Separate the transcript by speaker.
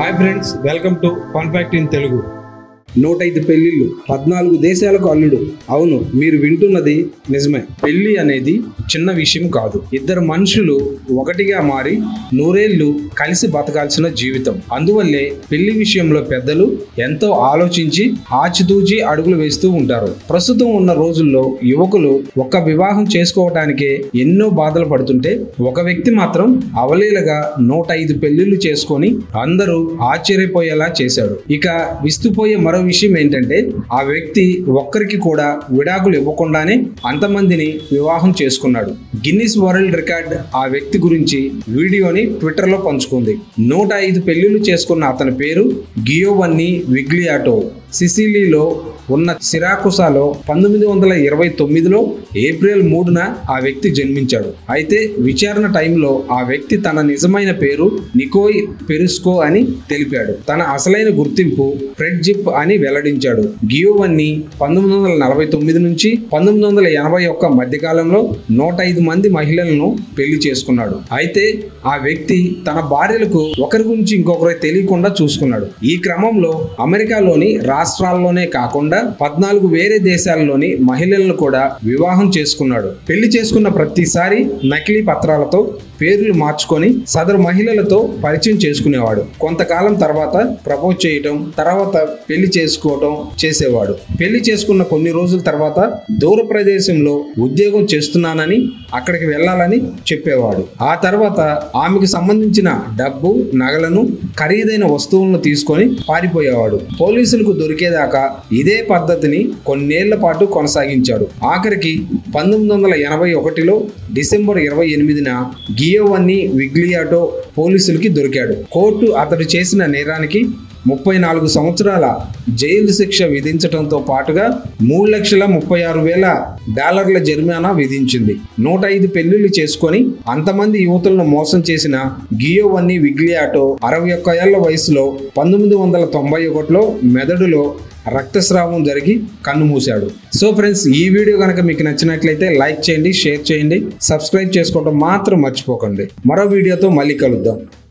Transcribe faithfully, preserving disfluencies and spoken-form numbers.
Speaker 1: Hi friends, welcome to fun fact in Telugu. నూట ఐదు పెళ్లిళ్ళు, పద్నాలుగు దేశాలకు అల్లుడు. అవును, మీరు వింటున్నది నిజమే. పెళ్లి అనేది చిన్న విషయం కాదు. ఇద్దరు మనుషులు ఒకటిగా మారి నూరేళ్లు కలిసి బతకాల్సిన జీవితం. అందువల్లే పెళ్లి విషయంలో పెద్దలు ఎంతో ఆలోచించి ఆచితూచి అడుగులు వేస్తూ ఉంటారు. ప్రస్తుతం ఉన్న రోజుల్లో యువకులు ఒక్క వివాహం చేసుకోవటానికే ఎన్నో బాధలు పడుతుంటే, ఒక వ్యక్తి మాత్రం అవలీలగా నూట ఐదు పెళ్లిళ్లు చేసుకొని అందరూ ఆశ్చర్యపోయేలా చేశాడు. ఇక విస్తుపోయే మరో విషయం ఏంటంటే, ఆ వ్యక్తి ఒక్కరికి కూడా విడాకులు ఇవ్వకుండానే అంతమందిని వివాహం చేసుకున్నాడు. గిన్నిస్ వరల్డ్ రికార్డ్ ఆ వ్యక్తి గురించి వీడియోని ట్విట్టర్ లో పంచుకుంది. నూట ఐదు పెళ్లిళ్లు చేసుకున్న అతని పేరు గియోవన్నీ విగ్లియాటో. సిసిలీలో ఉన్న సిరాకుసాలో పంతొమ్మిది వందల ఇరవై తొమ్మిదిలో ఏప్రిల్ మూడున ఆ వ్యక్తి జన్మించాడు. అయితే విచారణ టైంలో ఆ వ్యక్తి తన నిజమైన పేరు నికోయ్ పెరుస్కో అని తెలిపాడు. తన అసలైన గుర్తింపు ఫ్రెడ్ జిప్ అని వెల్లడించాడు. గియోవన్నీ పంతొమ్మిది వందల నలభై తొమ్మిది నుంచి పంతొమ్మిది వందల ఎనభై ఒక్క మధ్యకాలంలో నూట ఐదు మంది మహిళలను పెళ్లి చేసుకున్నాడు. అయితే ఆ వ్యక్తి తన భార్యలకు ఒకరి గురించి ఇంకొకరు తెలియకుండా చూసుకున్నాడు. ఈ క్రమంలో అమెరికాలోని రాష్ట్రాల్లోనే కాకుండా పద్నాలుగు వేరే దేశాల్లోని మహిళలను కూడా వివాహం చేసుకున్నాడు. పెళ్లి చేసుకున్న ప్రతిసారి నకిలీ పత్రాలతో పేర్లు మార్చుకొని సదరు మహిళలతో పరిచయం చేసుకునేవాడు. కొంతకాలం తర్వాత ప్రపోజ్ చేయటం, తర్వాత పెళ్లి చేసుకోవటం చేసేవాడు. పెళ్లి చేసుకున్న కొన్ని రోజుల తర్వాత దూర ప్రదేశంలో ఉద్యోగం చేస్తున్నానని అక్కడికి వెళ్లాలని చెప్పేవాడు. ఆ తర్వాత ఆమెకు సంబంధించిన డబ్బు, నగలను, ఖరీదైన వస్తువులను తీసుకొని పారిపోయేవాడు. పోలీసులకు దొరికేదాకా ఇదే పద్ధతిని కొన్నేళ్ల పాటు కొనసాగించాడు. ఆఖరికి పంతొమ్మిది వందల ఎనభై ఒకటిలో డిసెంబర్ ఇరవై ఎనిమిదిన గియోవన్నీ విగ్లియాటో పోలీసులకి దొరికాడు. కోర్టు అతడు చేసిన నేరానికి ముప్పై నాలుగు సంవత్సరాల జైలు శిక్ష విధించడంతో పాటుగా మూడు లక్షల ముప్పై ఆరు వేల డాలర్ల జరిమానా విధించింది. నూట ఐదు పెళ్లిళ్లు చేసుకొని అంతమంది యువతులను మోసం చేసిన గియోవన్నీ విగ్లియాటో అరవై ఒక్క ఏళ్ల వయసులో పంతొమ్మిది వందల తొంభై ఒకటిలో మెదడులో రక్తస్రావం జరిగి కన్నుమూశాడు. సో ఫ్రెండ్స్, ఈ వీడియో కనుక మీకు నచ్చినట్లయితే లైక్ చేయండి, షేర్ చేయండి, సబ్స్క్రైబ్ చేసుకోవడం మాత్రం మర్చిపోకండి. మరో వీడియోతో మళ్ళీ కలుద్దాం.